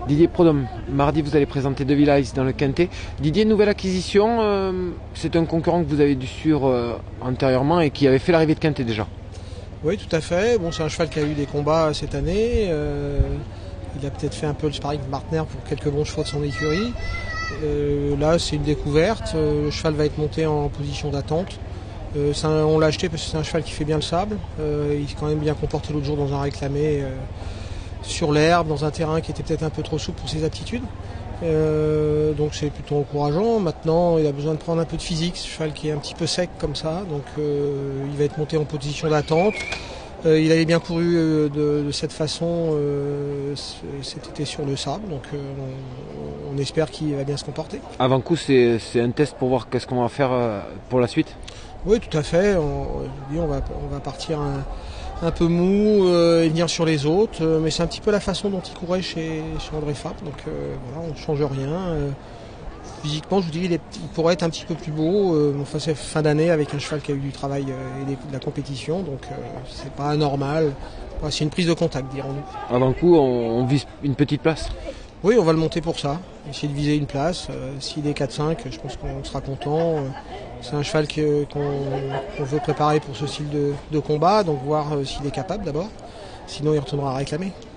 Didier Prodhomme, mardi vous allez présenter De Villa dans le Quintet. Didier, nouvelle acquisition, c'est un concurrent que vous avez dû suivre antérieurement et qui avait fait l'arrivée de Quintet déjà. Oui, tout à fait. Bon, c'est un cheval qui a eu des combats cette année. Il a peut-être fait un peu le sparring partner pour quelques bons chevaux de son écurie. Là, c'est une découverte. Le cheval va être monté en position d'attente. On l'a acheté parce que c'est un cheval qui fait bien le sable. Il s'est quand même bien comporté l'autre jour dans un réclamé sur l'herbe, dans un terrain qui était peut-être un peu trop souple pour ses aptitudes. Donc c'est plutôt encourageant. Maintenant, il a besoin de prendre un peu de physique, ce cheval qui est un petit peu sec comme ça. Donc il va être monté en position d'attente. Il avait bien couru de cette façon cet été sur le sable, donc on espère qu'il va bien se comporter. Avant coup, c'est un test pour voir qu'est-ce qu'on va faire pour la suite. Oui, tout à fait. On va partir un peu mou et venir sur les autres, mais c'est un petit peu la façon dont il courait chez André Fabre, donc voilà, on ne change rien. Physiquement, je vous dis, il pourrait être un petit peu plus beau. Enfin, c'est fin d'année avec un cheval qui a eu du travail et de la compétition, donc c'est pas anormal. Enfin, c'est une prise de contact, dirons-nous. Avant coup, on vise une petite place. Oui, on va le monter pour ça, essayer de viser une place. S'il est 4-5, je pense qu'on sera content. C'est un cheval qu'on veut préparer pour ce style de combat, donc voir s'il est capable d'abord. Sinon, il retournera à réclamer.